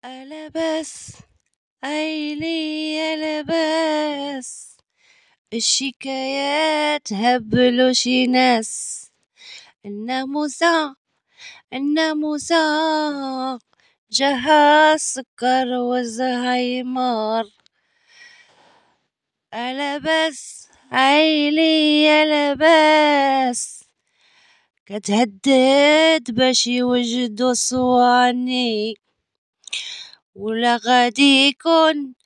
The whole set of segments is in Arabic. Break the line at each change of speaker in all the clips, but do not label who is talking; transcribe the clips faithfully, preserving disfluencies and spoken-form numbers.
ألا بس عيلي يا لباس الشكايات هبلوا شي ناس. الناموسة الناموسة جاها السكر والزهايمر. ألا بس عيلي يا لباس كتهدد باش يوجدو صواني، ولا غادي يكون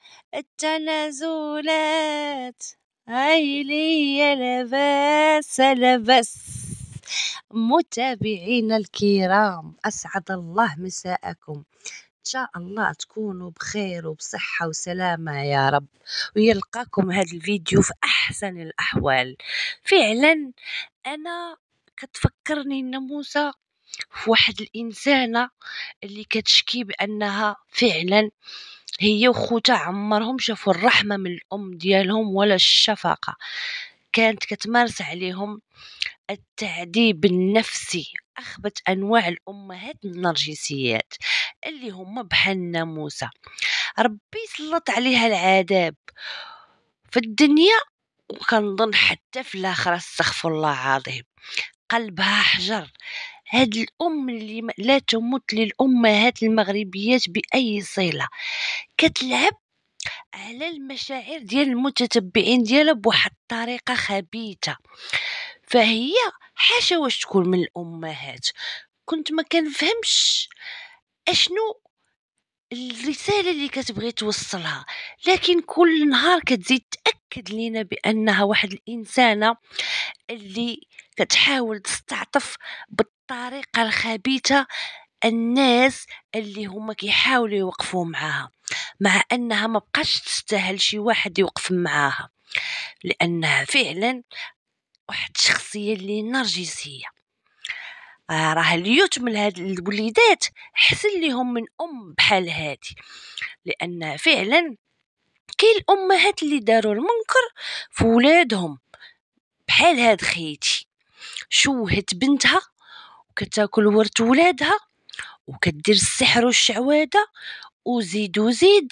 التنازلات. عيلي يا لباس لبس. متابعينا الكرام، أسعد الله مساءكم، إن شاء الله تكونوا بخير وبصحة وسلامة يا رب، ويلقاكم هذا الفيديو في أحسن الأحوال. فعلا أنا كتفكرني الناموسة في واحد الإنسانة اللي كتشكي بأنها فعلا هي وخوتها عمرهم شافوا الرحمة من الأم ديالهم ولا الشفقة، كانت كتمارس عليهم التعذيب النفسي. أخبت أنواع الأمهات النرجسيات اللي هم بحال الناموسة، ربي سلط عليها العذاب في الدنيا وكنظن حتى في الآخرة، استغفر الله العظيم، قلبها حجر. هاد الأم اللي لا تمت للأمهات المغربيات بأي صلة، كتلعب على المشاعر ديال المتتبعين ديالها بواحد الطريقة خبيثة. فهي حاشا واش تكون من الأمهات، كنت ما كنفهمش اشنو الرسالة اللي كتبغي توصلها، لكن كل نهار كتزيد تأكد لينا بأنها واحد الإنسانة اللي كتحاول تستعطف بالطريقة الخبيثة الناس اللي هما كيحاولوا يوقفوا معاها، مع أنها ما بقاش تستاهل شي واحد يوقف معاها، لأنها فعلا واحد الشخصية اللي نرجسية. آه راه اليوت من هاد الوليدات حسن ليهم من أم بحال هادي، لأن فعلا كاين الأمهات اللي داروا المنكر في ولادهم، بحال هاد خيتي شوهت بنتها وكتاكل ورث ولادها وكدير السحر والشعوذة وزيد وزيد.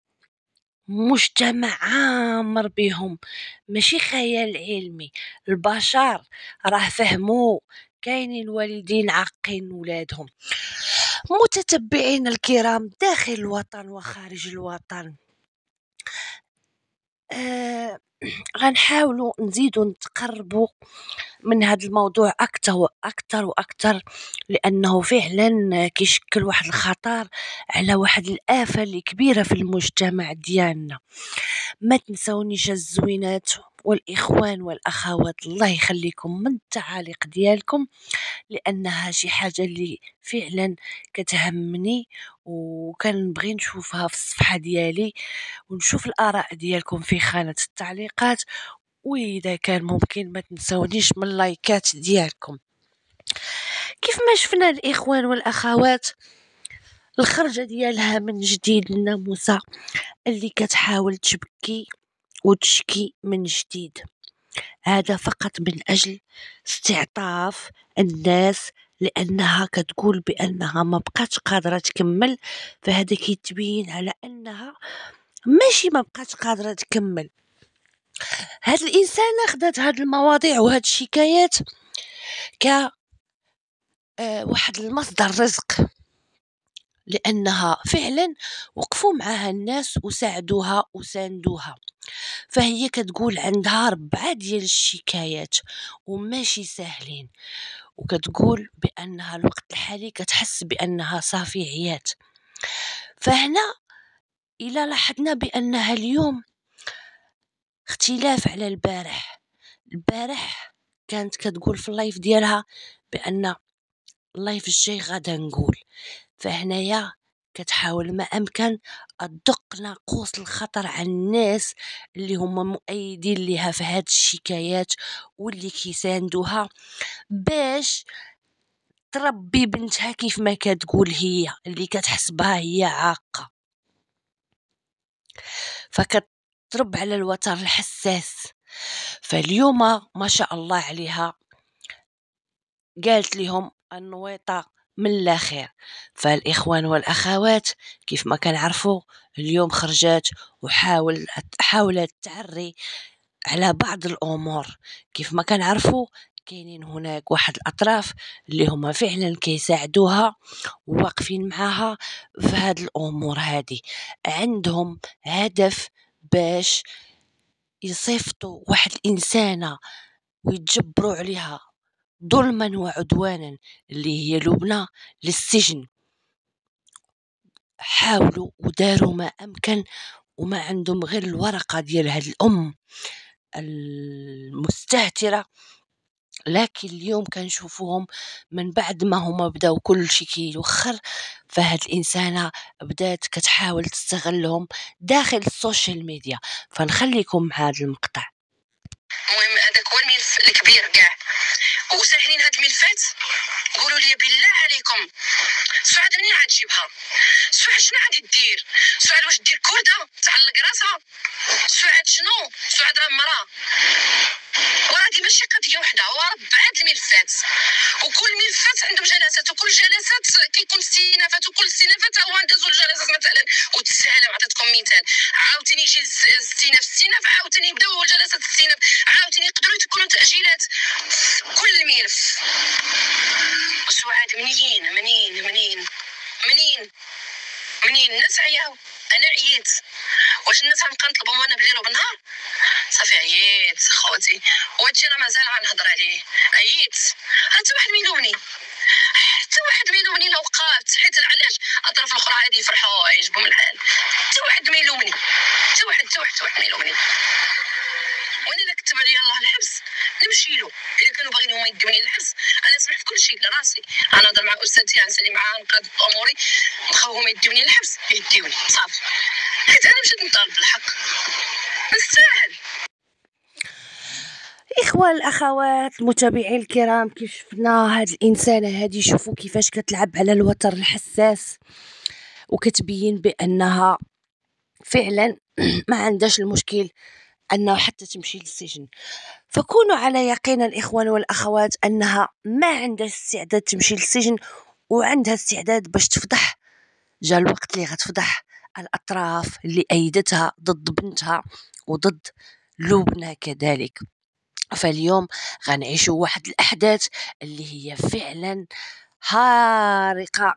مجتمع عامر بهم، ماشي خيال علمي، البشر راه فهموا كاينين والدين عاقين ولادهم. متتبعين الكرام داخل الوطن وخارج الوطن، آه غنحاولوا نزيدوا نتقربوا من هذا الموضوع اكثر واكثر واكثر، لانه فعلا كيشكل واحد الخطر على واحد الآفة اللي كبيرة في المجتمع ديالنا. ما تنسونيش الزوينات والاخوان والاخوات، الله يخليكم من التعاليق ديالكم، لانها شي حاجه اللي فعلا كتهمني وكنبغي نشوفها في الصفحه ديالي، ونشوف الاراء ديالكم في خانه التعليقات، واذا كان ممكن ما تنسونيش من اللايكات ديالكم. كيف ما شفنا الاخوان والاخوات الخرجه ديالها من جديد الناموسه اللي كتحاول تبكي وتشكي من جديد، هذا فقط من أجل استعطاف الناس، لأنها كتقول بأنها ما بقاتش قادرة تكمل. فهذا كيتبين على أنها ماشي ما بقاتش قادرة تكمل. هاد الإنسانة خدات هاد المواضيع وهاد الشكايات ك آه واحد المصدر رزق، لأنها فعلا وقفوا معها الناس وساعدوها وساندوها. فهي كتقول عندها ربعة ديال الشكايات وماشي ساهلين، وكتقول بأنها الوقت الحالي كتحس بأنها صافي عيات. فهنا إلا لاحظنا بأنها اليوم اختلاف على البارح، البارح كانت كتقول في اللايف ديالها بأن اللايف الجاي غادا نقول، فهنايا كتحاول ما أمكن أدق ناقوس الخطر على الناس اللي هما مؤيدين لها في هاد الشكايات واللي كيساندوها باش تربي بنتها كيف ما كتقول هي اللي كتحسبها هي عاقة، فكترب على الوتر الحساس. فاليوم ما شاء الله عليها قالت لهم النويطة من لا خير. فالإخوان والأخوات كيف ما كنعرفوا اليوم خرجات وحاول حاولت تعري على بعض الأمور. كيف ما كنعرفوا كاينين هناك واحد الأطراف اللي هما فعلا كيساعدوها وواقفين معاها في هاد الأمور هادي، عندهم هدف باش يصيفطوا واحد الإنسانة ويتجبروا عليها ظلما وعدوانا اللي هي لبنى للسجن. حاولوا وداروا ما أمكن وما عندهم غير الورقة ديال هاد الأم المستهترة، لكن اليوم كنشوفوهم من بعد ما هما بداو كل شيء كيوخر، فهاد الإنسانة بدات كتحاول تستغلهم داخل السوشيال ميديا. فنخليكم مع هذا المقطع.
المهم هذاك هو الملف الكبير كاع، وساهلين هاد الملفات. قولوا لي بالله عليكم سعاد منين غتجيبها؟ سعاد شنو غادي دير؟ سعاد واش دير كردة تعلق راسها؟ سعاد شنو؟ سعاد راه مراه، وهذه ماشي قضيه وحده، هو ربعة الملفات، وكل ملفات عندهم جلسات، وكل جلسات كيكون استئنافات، وكل استئنافات هو ندازو الجلسات مثلا. وتسهل عطيتكم مثال، عاوتاني يجي الاستئناف استئناف عاوتاني يبداو جلسات استئناف عاوتاني، يقدروا يكونوا تاجيلات كل ملف. سعاد منين منين منين منين منين الناس عياو، انا عييت. واش الناس غنبقى نطلبهم وانا بليل وبنهار؟ صافي عييت خوتي، وهادشي راه مازال غنهضر عليه. عييت، حتى واحد ميلوني، حتى واحد ميلوني لو وقفت، حيت علاش الاطراف الاخرى عادي يفرحوا يعجبهم الحال، حتى واحد ميلوني، حتى واحد حتى واحد حتى واحد ميلوني. وانا الا كتب عليا الله الحبس نمشي له، الا كانوا باغيين هما يدوني للحبس انا نسمح في كل شيء لراسي. انا نهضر مع استاذتي غنسالي معاها نقاد اموري، بغاو هما يدوني للحبس يديوني صافي، حيت انا مشيت نطالب بالحق نستاهل.
إخوة الأخوات المتابعين الكرام، كيف شفنا هاد الإنسانة هادي، شوفوا كيفاش كتلعب على الوتر الحساس وكتبين بأنها فعلا ما عندهاش المشكل أنه حتى تمشي للسجن. فكونوا على يقين الإخوان والأخوات أنها ما عندها استعداد تمشي للسجن، وعندها استعداد باش تفضح. جاء الوقت اللي غتفضح الأطراف اللي أيدتها ضد بنتها وضد لبنى كذلك. فاليوم غنعيشوا واحد الأحداث اللي هي فعلا هارقة،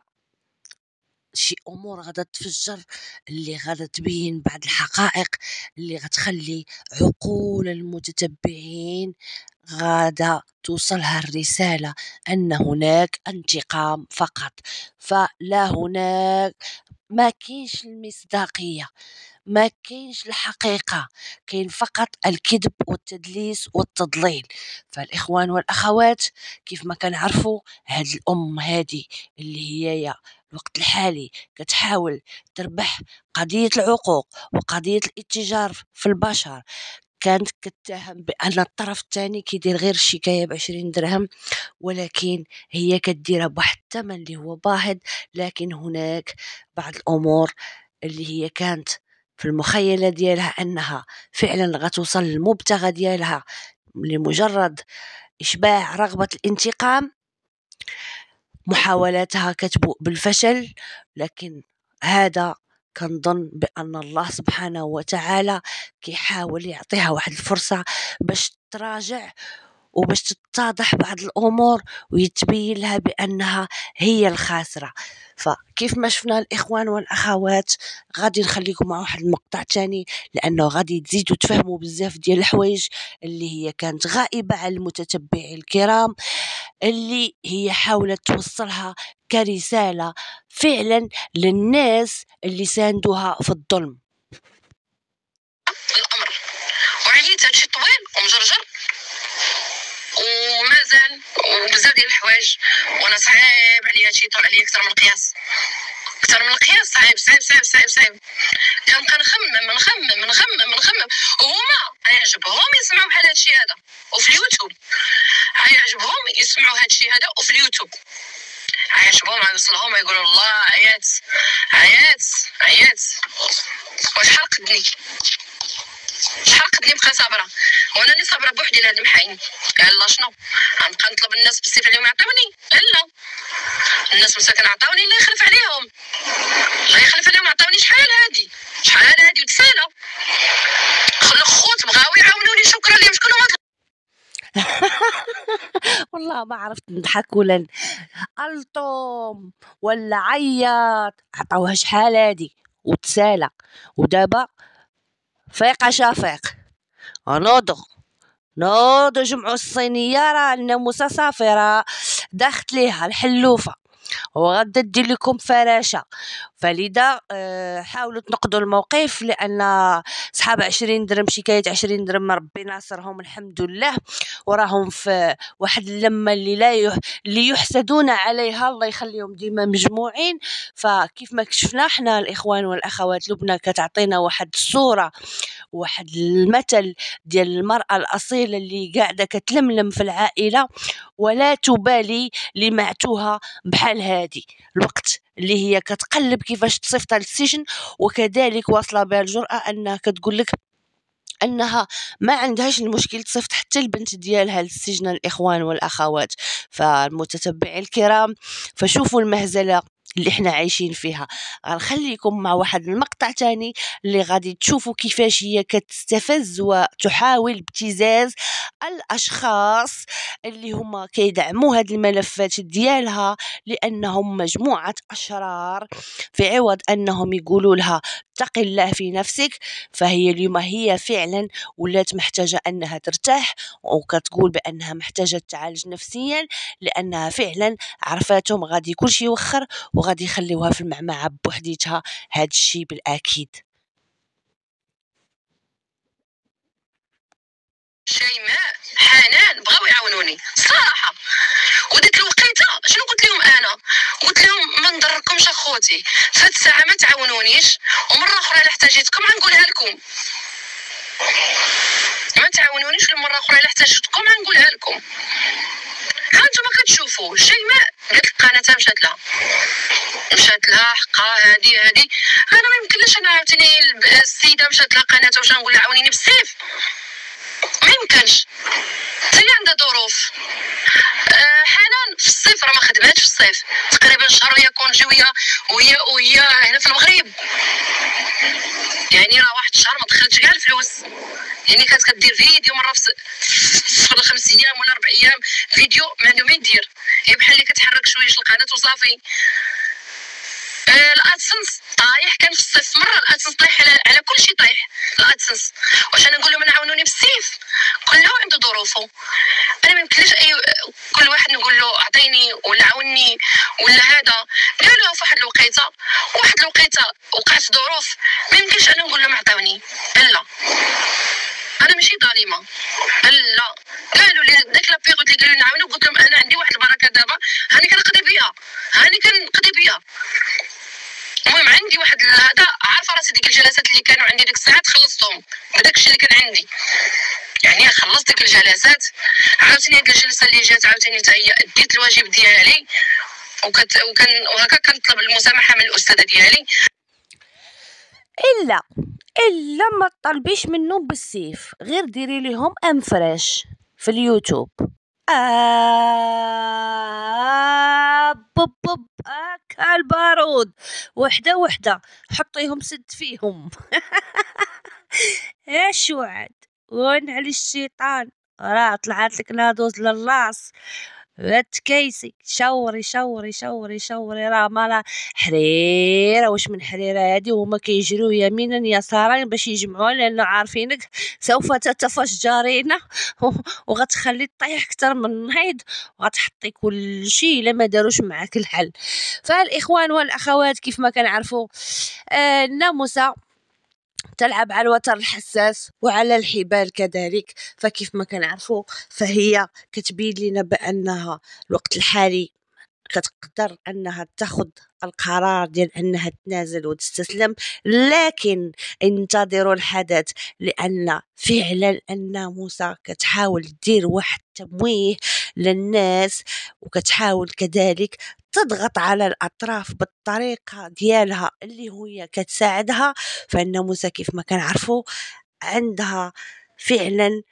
شي أمور غادا تفجر، اللي غادا تبين بعض الحقائق اللي غتخلي عقول المتتبعين غادا توصلها الرسالة أن هناك انتقام فقط. فلا هناك ما كاينش المصداقية، ما كاينش الحقيقة، كاين فقط الكذب والتدليس والتضليل. فالإخوان والأخوات كيف ما كنعرفوا هاد الأم هادي اللي هي الوقت الحالي كتحاول تربح قضية العقوق وقضية الاتجار في البشر، كانت كتهم بأن الطرف الثاني كيدير غير الشكاية بعشرين درهم، ولكن هي كديرها بواحد الثمن اللي هو باهظ. لكن هناك بعض الأمور اللي هي كانت في المخيلة ديالها أنها فعلا غتوصل للمبتغى ديالها لمجرد إشباع رغبة الانتقام، محاولاتها كتبوء بالفشل. لكن هذا كنظن بأن الله سبحانه وتعالى كيحاول يعطيها واحد الفرصة باش تراجع وباش تتضح بعض الأمور ويتبين لها بأنها هي الخاسرة. فكيف ما شفنا الإخوان والأخوات، غادي نخليكم مع واحد المقطع تاني لأنه غادي تزيدوا تفهموا بزاف ديال الحوايج اللي هي كانت غائبة على المتتبعين الكرام، اللي هي حاولت توصلها كرسالة فعلا للناس اللي ساندوها في الظلم.
الأمر وعييت هادشي طويل ومجرجر ومازال وبزاف ديال الحوايج، وانا صعيب عليا هادشي، طول عليا اكثر من القياس، اكثر من القياس، صعيب صعيب صعيب صعيب صعيب. كنبقى نخمم نخمم نخمم نخمم، وهما عجبهم يسمعوا بحال هادشي هذا وفي اليوتيوب، عجبهم يسمعوا هادشي هذا وفي اليوتيوب، عجبهم يوصلهم يقولوا الله عيات عيات عيات. واش حرقتني شحال قدني بقى صابره، وانا اللي صابره بوحدي لهاد المحاين. قال لا شنو غنبقى نطلب الناس بالسيف اليوم يعطيوني؟ لا الناس مساكن عطاوني الله يخلف عليهم، الله يخلف عليهم، عطاوني شحال هادي شحال هادي وتسالى خلو خوت بغاو يعاونوني، شكرا لهم. شكون هما؟
والله ما عرفت نضحك ولا الطوم ولا عيط، عطاوها شحال هادي وتسالى، ودابا فيقه شافيق نوضو نوضو جمعوا الصينيه، راه الناموسه صافي راه داخت ليها الحلوفه وغدا دير لكم فراشه. فلذا أه حاولوا تنقضوا الموقف، لان صحاب عشرين درهم شكايه عشرين درهم ربي ناصرهم الحمد لله، وراهم في واحد اللمه اللي لا يح... اللي يحسدون عليها، الله يخليهم ديما مجموعين. فكيف ما كشفنا احنا الاخوان والاخوات، لبنى كتعطينا واحد الصوره واحد المثل ديال المرأة الأصيلة اللي قاعدة كتلملم في العائلة ولا تبالي لمعتوها بحال هادي الوقت اللي هي كتقلب كيفاش تصيفط للسجن، وكذلك واصله بها الجرأة انها كتقول لك انها ما عندهاش المشكل تصيفط حتى البنت ديالها للسجن الاخوان والاخوات. فالمتتبعين الكرام، فشوفوا المهزله اللي احنا عايشين فيها. غنخليكم مع واحد المقطع تاني اللي غادي تشوفوا كيفاش هي كتستفز وتحاول ابتزاز الاشخاص اللي هما كيدعموا هاد الملفات ديالها، لانهم مجموعه اشرار، في عوض انهم يقولوا لها اتق الله في نفسك، فهي اليوم هي فعلا ولات محتاجه انها ترتاح، وكتقول بانها محتاجه تعالج نفسيا، لانها فعلا عرفاتهم غادي كلشي يوخر وغادي يخليوها في المعمعه بوحديتها. هاد الشيء بالاكيد.
شيماء حنان بغاو يعاونوني صراحه، وديك الوقيته شنو قلت لهم؟ انا قلت لهم ما نضركمش اخوتي، فهاد الساعه ما تعاونونيش، ومره اخرى الا احتاجيتكم غنقولها لكم. ما تعاونونيش، ومره اخرى الا احتاجتكم غنقولها لكم. ها نتوما كتشوفوا شيماء قالت لك قناتها مشات لها مشات لها حقها، هادي هادي انا ما يمكنليش انا عاوتاني السيده مشات لها قناتها واش نقول لها عاونيني بالسيف؟ ما يمكنش، هي عندها ظروف. أه حنان في الصيف راه ما خدماتش في الصيف تقريبا شهر وهي كونجي، وهي وهي وهي هنا في المغرب، يعني راه واحد الشهر ما دخلتش كاع الفلوس، يعني كانت كدير فيديو مره في في خمس ايام ولا اربع ايام فيديو ما عنده ما يدير، هي بحال اللي كتحرك شويه القناه وصافي. الادسنس طايح كان في الصيف، مره الادسنس طايح على, على كل شيء طايح الادسنس. واش انا نقول لهم انا عاونوني بالسيف؟ كل واحد عنده ظروفه، انا ما يمكنليش اي كل واحد نقول له اعطيني ولا عاوني ولا هذا. قالوا في واحد الوقيته واحد الوقيته وقعت ظروف ما يمكنش انا نقول لهم عطاوني، لا انا ماشي ظالمه، لا. قالوا لي داك لا بيغوت اللي قالوا لي نعاونو، قلت لهم انا عندي واحد البركه دابا هاني كنقضي بها هاني كنقضي بها. المهم عندي واحد هذا عارفه راسي ديك الجلسات اللي كانوا عندي ديك الساعات خلصتهم بداك الشيء اللي كان عندي، يعني خلصت ديك الجلسات. عاوتاني هاد الجلسه اللي جات عاوتاني حتى هي ديت الواجب ديالي، وكت وكان وهكا كنطلب المسامحه من الاستاذه ديالي.
الا الا ما تطلبيش منهم بالسيف، غير ديري لهم انفريش في اليوتيوب. آه بوب بوب هكا البارود وحده وحده حطيهم سد فيهم. يا شوعد وين على الشيطان، راه طلعت لك نادوز للاص تكيسي شوري شوري شوري شوري، راه مالا حريره واش من حريره هادي، وهما كيجريو يمينا يسارا باش يجمعوها، لانه عارفينك سوف تتفجرين وغتخلي طيح اكثر من النهيض، وغتحطي كل شيء الا ما داروش معاك الحل. فالاخوان والاخوات كيف ما كنعرفوا آه الناموسه تلعب على الوتر الحساس وعلى الحبال كذلك، فكيف ما كنعرفوا فهي كتبين لنا بانها الوقت الحالي كتقدر انها تاخذ القرار ديال انها تنازل وتستسلم، لكن انتظروا الحدث، لان فعلا الناموسه كتحاول دير واحد التمويه للناس، وكتحاول كذلك تضغط على الاطراف بالطريقه ديالها اللي هي كتساعدها. فالناموسه كيف ما كنعرفوا عندها فعلا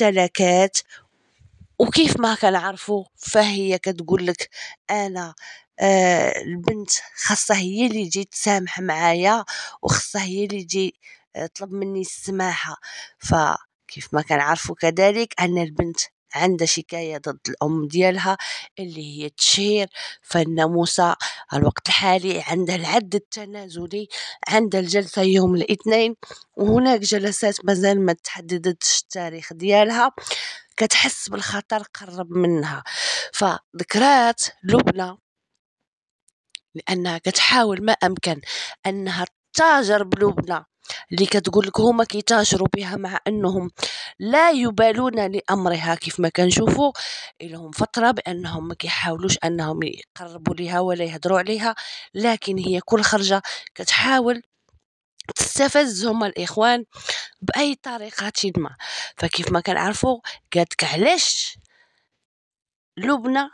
ممتلكات، وكيف ما كنعرفوا فهي كتقول لك انا آه البنت خاصها هي اللي تجي تسامح معايا، وخاصها هي اللي تجي طلب مني السماحة. فكيف ما كنعرفوا كذلك أن البنت عندها شكاية ضد الأم ديالها اللي هي التشهير. فالناموسة الوقت الحالي عندها العد التنازلي، عندها الجلسة يوم الاثنين، وهناك جلسات مازال ما تحددتش التاريخ ديالها، كتحس بالخطر قرب منها. فذكرات لبنى لأنها كتحاول ما أمكن أنها تتاجر بلبنى اللي كتقول لك هما كيتاجروا بها، مع أنهم لا يبالون لأمرها كيف ما كنشوفوا لهم فترة بأنهم ما كيحاولوش أنهم يقربوا لها ولا يهضروا عليها، لكن هي كل خرجة كتحاول تستفزهم الإخوان بأي طريقة ما. فكيف ما كنعرفوا قالت علاش لبنى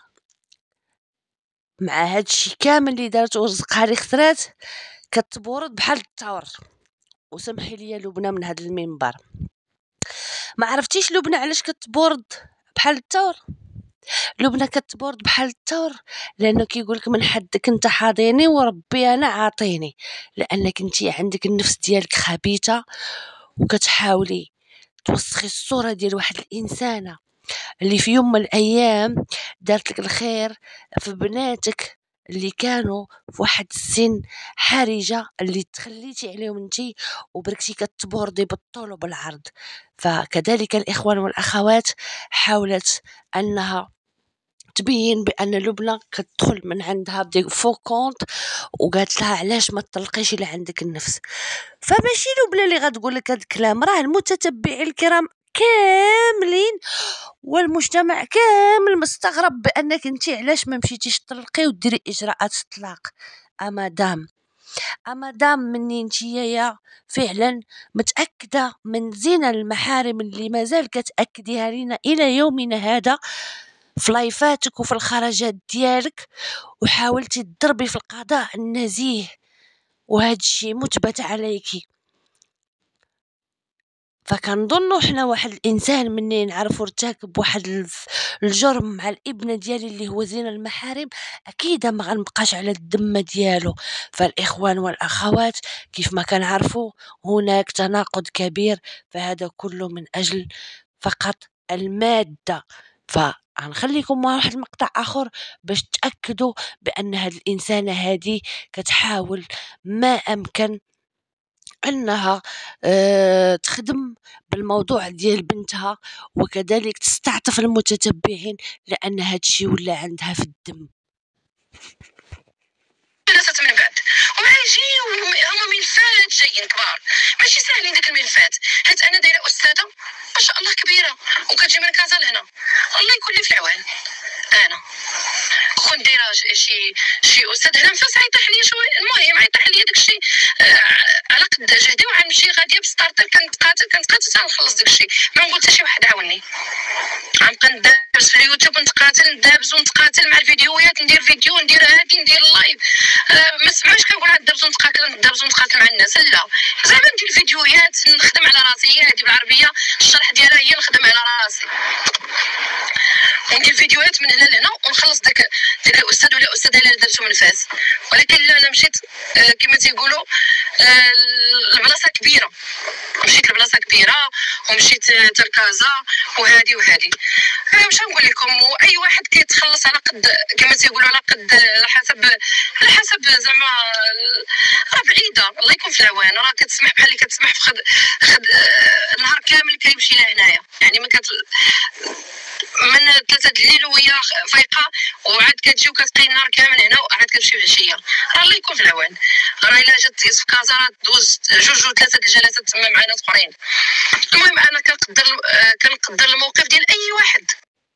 مع هادشي كامل اللي دارت ورزقها لي خسرات كتبورد بحال الثور. وسمحي لي لبنى من هذا المنبر، ما عرفتيش لبنى علاش كتبورد بحال الثور؟ لبنى كتبورد بحال الثور لانه كيقولك من حدك انت حاضيني وربي انا عاطيني، لانك انت عندك النفس ديالك خبيثه وكتحاولي توسخي الصوره ديال واحد الانسانه اللي في يوم من الايام دارت لك الخير في بناتك اللي كانوا في واحد السن حرجه اللي تخليتي عليهم انتي وبركتي كتبوردي بالطول وبالعرض. فكذلك الاخوان والاخوات حاولت انها تبين بان لبنى كتدخل من عندها بدي فو كونت وقالت لها علاش ما تطلقيش الا عندك النفس. فماشي لبنى اللي غتقول لك هذا الكلام، راه المتتبعين الكرام كاملين والمجتمع كامل مستغرب بانك انت علاش ما مشيتيش تطلقي وديري اجراءات الطلاق. اما دام اما دام مني انتيا فعلا متاكده من زنا المحارم اللي مازال كتاكديها لينا الى يومنا هذا في لايفاتك وفي الخرجات ديالك، وحاولتي تضربي في القضاء النزيه وهذا الشيء مثبت عليكي. فكنظنوا حنا واحد الانسان مني نعرفوا ارتكب واحد الجرم مع الابن ديالي اللي هو زنا المحارم، اكيد ما غنبقاش على الذمه ديالو. فالاخوان والاخوات كيف ما كنعرفوا هناك تناقض كبير، فهذا كله من اجل فقط الماده. فغنخليكم مع واحد المقطع اخر باش تاكدوا بان هاد الانسانه هذه كتحاول ما امكن انها أه تخدم بالموضوع ديال بنتها، وكذلك تستعطف المتتبعين لان هادشي ولا عندها في الدم.
جلست من بعد ويجيو هما ملفات جايين كبار، ماشي ساهلين داك الملفات، حيت انا دايره استاذه ما شاء الله كبيره وكتجي من كازا لهنا، الله يكون لي في العوان. انا كون دايره شي شي استاذ هنا فاس عيطح لي شويه، المهم عيطح لي داكشي آه على قد جهدي وغنمشي غاديه بستارتر كنتقاتل كنتقاتل حتى نخلص داكشي، ما نقول حتى شي واحد عاوني. غنبقى ندابز في اليوتيوب نتقاتل ندابز ونتقاتل مع الفيديوهات، ندير فيديو ندير هادي ندير لايف، أه ما سمعوش كنقول ندابز ونتقاتل ندابز ونتقاتل مع الناس، لا زعما ندير فيديوهات نخدم على راسي، هي هادي بالعربيه الشرح ديالها هي نخدم على راسي، ندير فيديوهات من هنا لهنا ونخلص داك داك الاستاذ ولا الاستاذه اللي درتو من فاس. ولكن لا انا مشيت أه كما تيقولوا أه البلاصه كبيره، مشيت لبلاصه كبيره ومشيت تركازا وهادي وهادي. انا واش نقول لكم، واي واحد كيتخلص على قد كما تيقولوا على قد على حسب على حسب زعما راه بعيده، الله يكون في العوان. راه كتسمح بحال اللي كتسمح في خد, خد آه النهار كامل كيمشي لهنايا، يعني ما كت من ثلاثه الليل وهي فايقه وعاد كتجي وكتقي النهار كامل هنا وعاد كتمشي العشيه، راه الله يكون في العوان. راه الا جات في كازا راه دوز جوج ولا ثلاثه الجلسات تما مع ناس اخرين. المهم انا كنقدر كنقدر الموقف ديال اي واحد.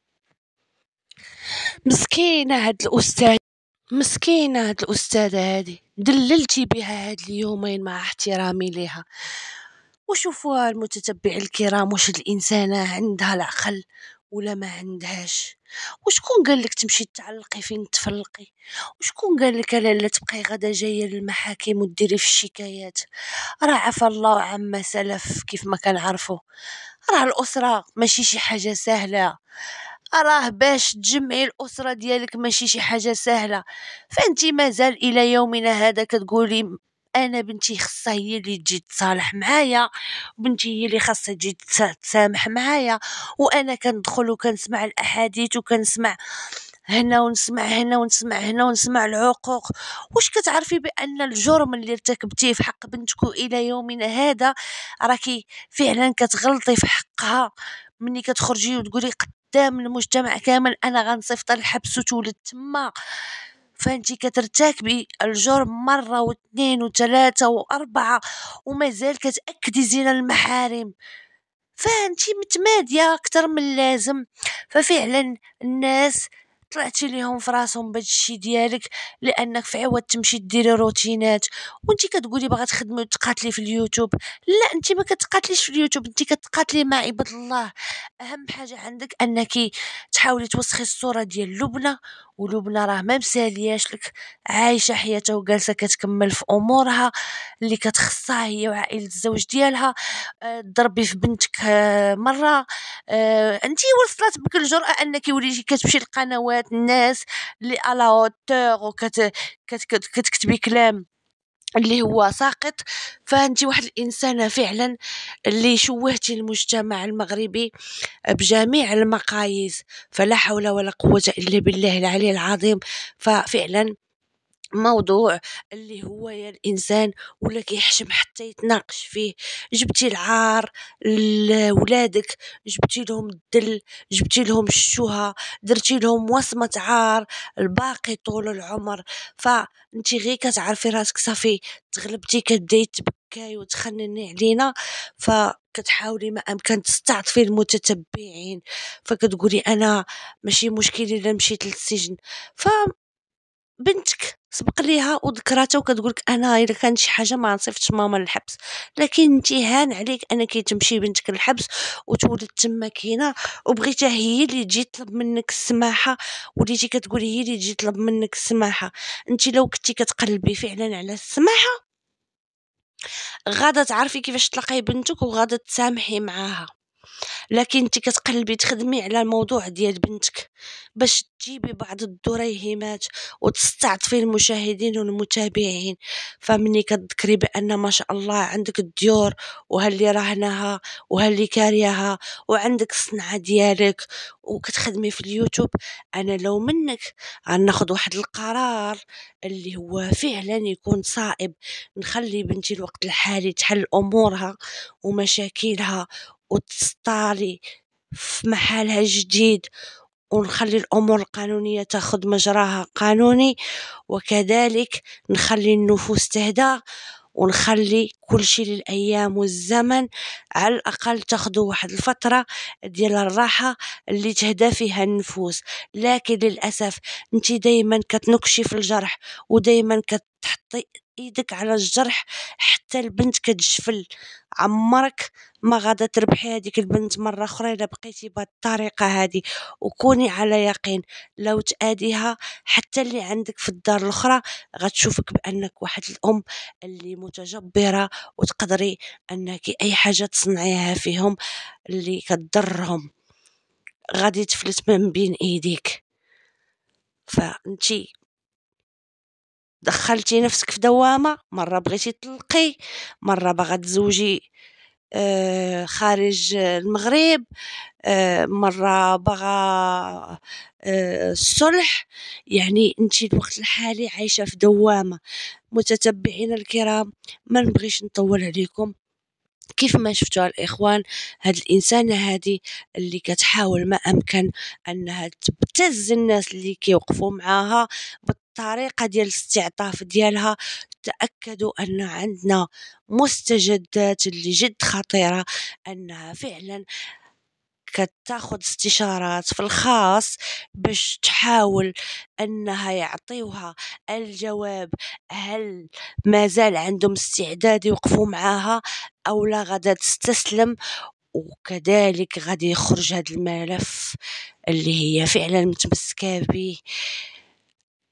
مسكينه هاد الاستاذ مسكينه هاد الاستاذه هادي دللتي بها هاد اليومين مع احترامي ليها. وشوفوا المتتبعين الكرام واش الانسانه عندها العقل ولا ما عندهاش؟ وشكون قال لك تمشي تعلقي فين تفلقي؟ وشكون قال لك لا تبقاي غدا جايه للمحاكم وديري في الشكايات؟ راه عفى الله عما سلف. كيف ما كنعرفوا راه الاسره ماشي شي حاجه سهله، راه باش تجمعي الاسره ديالك ماشي شي حاجه سهله. فانت مازال الى يومنا هذا كتقولي انا بنتي خصها هي اللي تجي تصالح معايا، بنتي هي اللي خاصها تجي تس- تسامح معايا. وانا كندخل وكنسمع الاحاديث وكنسمع هنا ونسمع هنا ونسمع هنا ونسمع العقوق. واش كتعرفي بان الجرم اللي ارتكبتيه في حق بنتك الى يومنا هذا راكي فعلا كتغلطي في حقها؟ مني كتخرجي وتقولي قدام المجتمع كامل انا غنصيفط الحبس وتولد تما، فانتي كترتكبي الجرم مره واثنين وثلاثه واربعه ومازال كتاكدي زنا المحارم، فانتي متماديه اكثر من اللازم. ففعلا الناس طلعتي ليهم في راسهم بهذا الشيء ديالك، لانك في عوض تمشي ديري روتينات وانت كتقولي باغا تخدمي وتقاتلي في اليوتيوب. لا، انت ما كتقاتليش في اليوتيوب، انت كتقاتلي مع عباد الله. اهم حاجه عندك انك تحاولي توسخي الصوره ديال لبنى، ولبنى راه ما مسالياش لك، عايشه حياتها وجالسه كتكمل في امورها اللي كتخصها هي وعائله الزوج ديالها. آه، ضربي في بنتك آه، مره. آه، انت وصلت بك الجرأة انك وليتي كتمشي لقنوات الناس اللي على هوتور وكت كت كت كتكتبي كلام اللي هو ساقط. فانت واحد الانسانه فعلا اللي شوهتي المجتمع المغربي بجميع المقاييس، فلا حول ولا قوه الا بالله العلي العظيم. ففعلا موضوع اللي هو يا الانسان ولا كيحشم حتى يتناقش فيه. جبتي العار لولادك، جبتي لهم الدل، جبتي لهم الشوهه، درتي لهم وصمه عار الباقي طول العمر. فانت غير كتعرفي راسك صافي تغلبتي كتبداي تبكاي وتخنني علينا، فكتحاولي ما امكن تستعطفي المتتبعين، فكتقولي انا ماشي مشكل الا مشيت للسجن. ف بنتك سبق ليها وذكراتها وكتقولك انا الا كان شي حاجه ما نصيفطش ماما للحبس، لكن انت هان عليك انك تمشي بنتك للحبس وتولد تما كاينه، وبغيتها هي اللي تجي تطلب منك السماحه، وليتي كتقولي هي اللي تجي تطلب منك السماحه. انت لو كنتي كتقلبي فعلا على السماحه غادا تعرفي كيفاش تلاقاي بنتك وغادا تسامحي معاها، لكن انت كتقلبي تخدمي على الموضوع ديال بنتك باش تجيبي بعض الدريهمات وتستعطفي المشاهدين والمتابعين. فمني كتذكري بان ما شاء الله عندك الديور وهاللي راهناها وهاللي كارياها وعندك الصنعه ديالك وكتخدمي في اليوتيوب، انا لو منك غناخذ واحد القرار اللي هو فعلا يكون صائب، نخلي بنتي الوقت الحالي تحل امورها ومشاكلها وتسطالي في محلها الجديد، ونخلي الأمور القانونية تاخذ مجراها قانوني، وكذلك نخلي النفوس تهدى ونخلي كل شيء للأيام والزمن، على الأقل تاخذوا واحد الفترة ديال الراحة اللي تهدى فيها النفوس. لكن للأسف انت دايما كتنكشي في الجرح ودايما كتحطي ايدك على الجرح حتى البنت كتجفل. عمرك ما غادا تربحي هذيك البنت مره اخرى الا بقيتي بهذه الطريقه هذه، وكوني على يقين لو تاديها حتى اللي عندك في الدار الاخرى غتشوفك بانك واحد الام اللي متجبره وتقدري انك اي حاجه تصنعيها فيهم اللي كتضرهم غادي تفلت من بين ايديك. فانتي دخلتي نفسك في دوامه، مره بغيتي تطلقي، مره باغا تزوجي آه خارج المغرب، آه مرة باغا آه الصلح. يعني انت الوقت الحالي عايشة في دوامة. متتبعين الكرام، ما نبغيش نطول عليكم، كيف ما شفتوا الاخوان هاد الانسانه هذه اللي كتحاول ما امكن انها تبتز الناس اللي كيوقفوا معاها بالطريقه ديال الاستعطاف ديالها. تاكدوا ان عندنا مستجدات اللي جد خطيره، انها فعلا كتاخد استشارات في الخاص باش تحاول انها يعطيوها الجواب هل مازال عندهم استعداد يوقفوا معاها او لا غادا تستسلم. وكذلك غادي يخرج هذا الملف اللي هي فعلا متمسكه به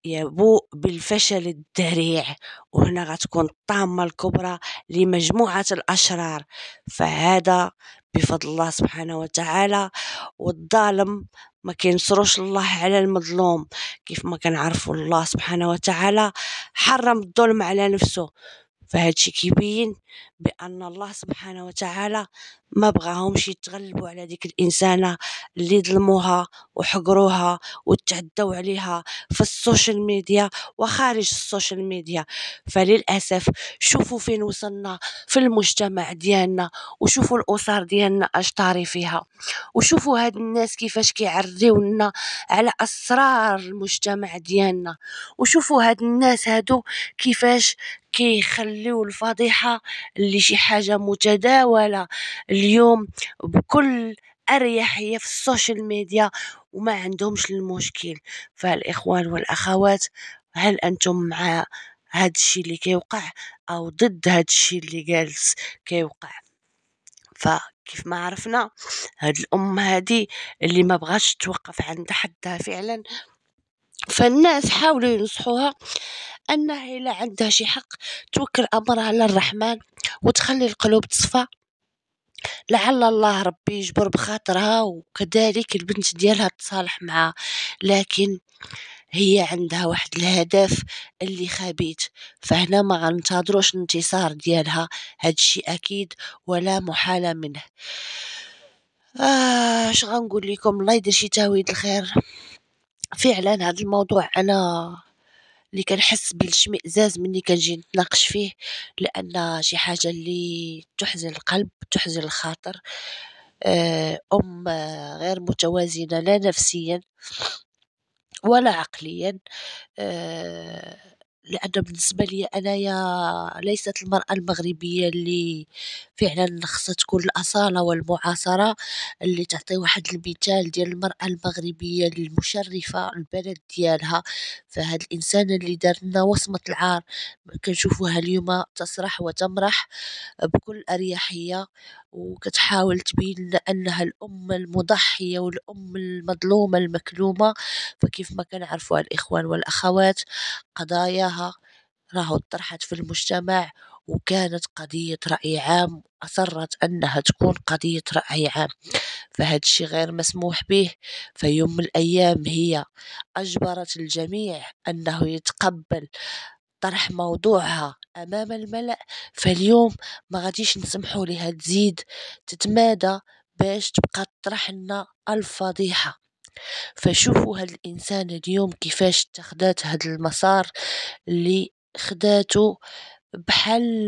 يبوء بالفشل الذريع، وهنا غتكون الطامة الكبرى لمجموعة الأشرار. فهذا بفضل الله سبحانه وتعالى، والظالم ما كينصروش الله على المظلوم. كيف ما كنعرفوا الله سبحانه وتعالى حرم الظلم على نفسه، فهادشي كيبين بأن الله سبحانه وتعالى ما بغاهمش يتغلبوا على ديك الإنسانة اللي ظلموها وحقروها وتعدوا عليها في السوشيال ميديا وخارج السوشيال ميديا. فللأسف شوفوا فين وصلنا في المجتمع ديالنا، وشوفوا الأسر ديالنا اش طاري فيها، وشوفوا هاد الناس كيفاش كيعريونا على أسرار المجتمع ديالنا، وشوفوا هاد الناس هادو كيفاش كيخليو الفضيحة اللي شي حاجة متداولة اليوم بكل أريحية في السوشيال ميديا وما عندهمش المشكل. فالإخوان والأخوات، هل أنتم مع هاد الشي اللي كيوقع أو ضد هاد الشي اللي جالس كيوقع؟ فكيف ما عرفنا هاد الأمة هادي اللي ما بغاش توقف عند حدها فعلا، فالناس حاولوا ينصحوها أنها إلا عندها شي حق توكل أمرها على الرحمن وتخلي القلوب تصفى، لعل الله ربي يجبر بخاطرها وكذلك البنت ديالها تصالح معها. لكن هي عندها واحد الهدف اللي خبيث، فهنا ما غننتظروش الانتصار ديالها، هادشي أكيد ولا محالة منه. آه اش غنقول لكم، الله يدير شي تاويل الخير. فعلا هذا الموضوع انا اللي كنحس بالاشمئزاز مني كنجي نتناقش فيه، لان شي حاجه اللي تحزن القلب تحزن الخاطر. ام غير متوازنه لا نفسيا ولا عقليا. لأن بالنسبة لي أنايا ليست المرأة المغربية اللي فعلا خصها تكون الأصالة والمعاصرة، اللي تعطي واحد المثال ديال المرأة المغربية المشرفة البلد ديالها. فهاد الإنسان اللي دار لنا وصمة العار كنشوفوها اليوم تسرح وتمرح بكل أريحية، وكتحاول تبين لنا أنها الأم المضحية والأم المظلومة المكلومة. فكيف ما كنعرفوا الإخوان والأخوات، قضاياها راهو طرحت في المجتمع وكانت قضية رأي عام، أصرت أنها تكون قضية رأي عام، فهاد الشي غير مسموح به. في يوم من الأيام هي أجبرت الجميع أنه يتقبل طرح موضوعها أمام الملأ، فاليوم ما غاديش نسمحوا لها تزيد تتمادى باش تبقى تطرح لنا الفضيحة. فشوفوا هاد الإنسان اليوم كيفاش اتخذت هاد المسار اللي خداتو بحال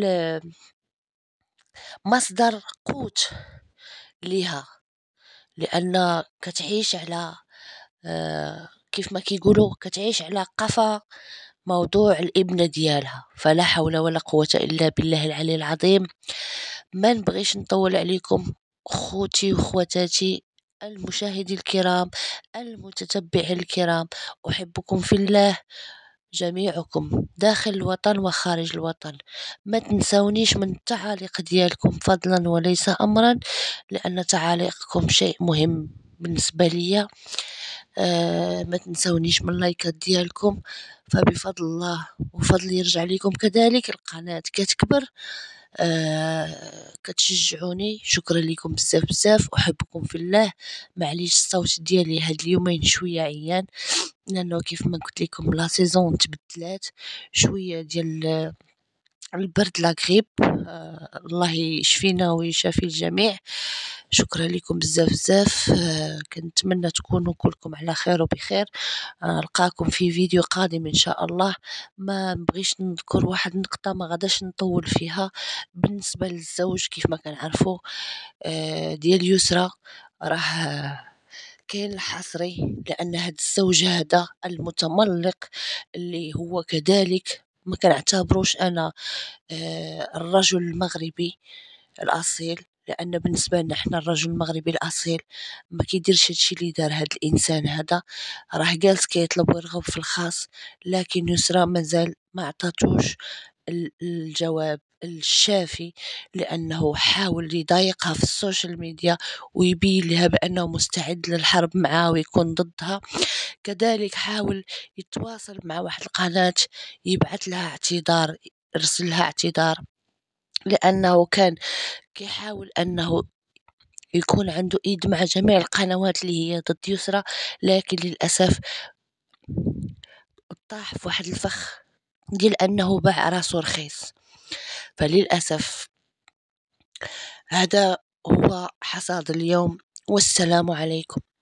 مصدر قوت ليها، لأن كتعيش على آه كيف ما كيقولوا كتعيش على قفا موضوع الابنة ديالها. فلا حول ولا قوة إلا بالله العلي العظيم. ما نبغيش نطول عليكم خوتي وخواتاتي المشاهدين الكرام المتتبعين الكرام، أحبكم في الله جميعكم داخل الوطن وخارج الوطن. ما تنسونيش من التعاليق ديالكم فضلا وليس أمرا، لأن تعاليقكم شيء مهم بالنسبة لي. آه ما تنسونيش من اللايكات ديالكم، فبفضل الله وفضل يرجع لكم كذلك القناة كتكبر. آه كتشجعوني، شكرا لكم بزاف بزاف، أحبكم في الله. معليش الصوت ديالي هاد اليومين شوية عيان، لأنه كيف ما قلت لكم لا سيزون تبدلات شوية ديال البرد لاغريب. آه الله يشفينا ويشافي الجميع. شكرا لكم بزاف بزاف. آه كنتمنى تكونوا كلكم على خير وبخير. نلقاكم آه في فيديو قادم ان شاء الله. ما نبغيش نذكر واحد نقطة ما غاداش نطول فيها بالنسبة للزوج. كيف ما كنعرفوا آه ديال يسرى راه كاين الحصري، لأن هاد الزوج هذا المتملق اللي هو كذلك ما كنعتبروش أنا آه الرجل المغربي الأصيل، لأن بالنسبة لنا حنا الرجل المغربي الأصيل ما كيديرش هادشي اللي دار هاد الإنسان هذا. راه جالس كيطلب ويرغب في الخاص، لكن يسرى مازال ما عطاتوش الجواب الشافي، لأنه حاول يضايقها في السوشيال ميديا ويبين لها بأنه مستعد للحرب معها ويكون ضدها. كذلك حاول يتواصل مع واحد القناة يبعث لها اعتذار، يرسل لها اعتذار، لأنه كان كيحاول أنه يكون عنده إيد مع جميع القنوات اللي هي ضد يسرى، لكن للأسف طاح في واحد الفخ ديال أنه باع راسو رخيص. فللأسف هذا هو حصاد اليوم، والسلام عليكم.